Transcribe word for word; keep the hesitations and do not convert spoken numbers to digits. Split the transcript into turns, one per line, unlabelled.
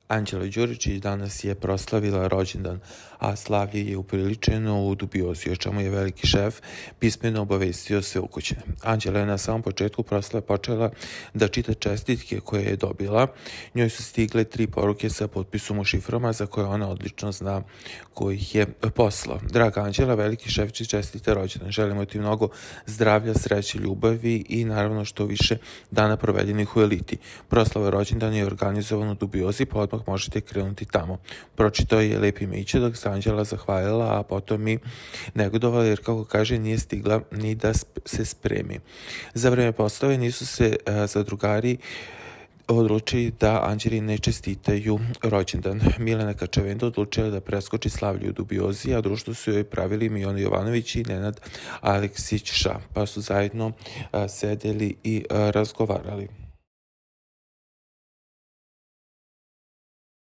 Anđela Đuričić danas je proslavila rođendan, a slavlje je upriličeno u dubiozi, o čemu je veliki šef pismeno obavestio sve ukućane. Anđela je na samom početku proslave počela da čita čestitke koje je dobila. Njoj su stigle tri poruke sa potpisom u šiframa za koje ona odlično zna ko ih je poslao. Draga Anđela, veliki šef će čestite rođendan. Želimo ti mnogo zdravlja, sreće, ljubavi i naravno što više dana provedenih u eliti. Proslava rođendana je organizovana u dubiozi, pa odmah možete krenuti tamo. Pročitao je Lepi Miće dok se Anđela zahvalila, a potom i negodovala jer, kako kaže, nije stigla ni da se spremi. Za vreme poslave nisu se a, zadrugari odlučili da Anđeli ne čestitaju rođendan. Milena Kačavenda odlučila da preskoči slavlje u dubiozi, a društvo su joj pravili Mijona Jovanović i Nenad Aleksić Ša, pa su zajedno a, sedeli i a, razgovarali.